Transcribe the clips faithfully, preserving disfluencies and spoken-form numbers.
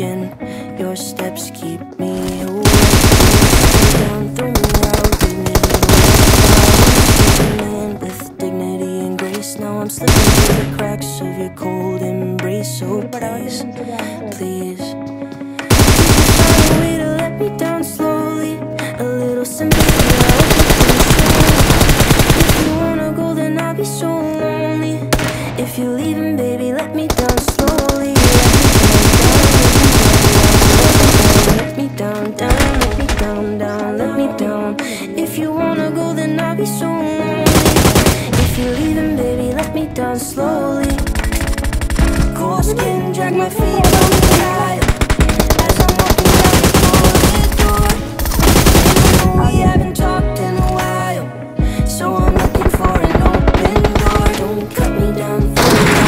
again. Your steps keep me awake. Down, throw me out, give me a man with dignity and grace. Now I'm slipping through the cracks of your cold embrace. So please, please, find a way to let me down slowly. A little sympathy, if you wanna go, then I'll be so lonely. If you're leaving, baby, let me down slowly. Let me down, down, let me down, down, let me down. If you wanna go, then I'll be so lonely. If you're leaving, baby, let me down slowly. Cold skin, drag my feet down the aisle as I'm walking out the corridor. You know we haven't talked in a while, so I'm looking for an open door. Don't cut me down for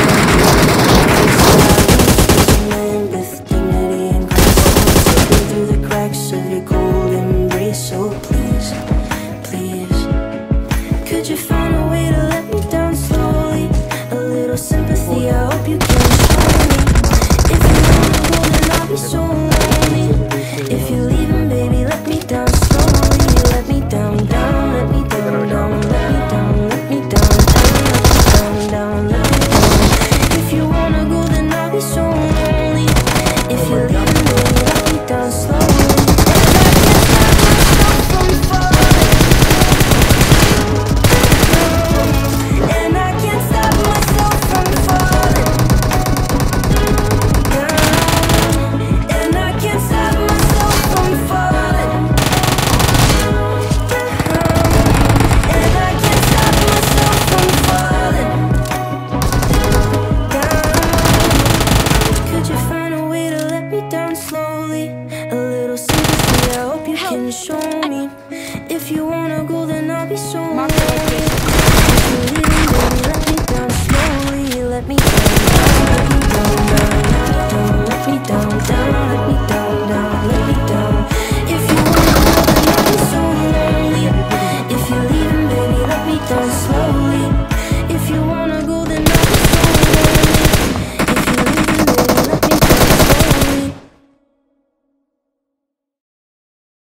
a man with dignity and grace. Slipping through the cracks of your cold embrace. So please, please, could you find a way to let me down slowly? A little sympathy, I hope you can show me. If you wanna go, then I'll be so lonely. If you're leaving, baby, let me down slowly. Let me down, down, let me down, down, let me down, let me down, down, down, let me down. If you wanna go, then I'll be so lonely. If you're leaving, baby, let me down slowly. And I can't stop myself from falling. And I can't stop myself from falling. And I can't stop myself from falling. Could you find a way to let me down slowly? A little sympathy, I hope you can show me. If you wanna go, then I'll be so lonely.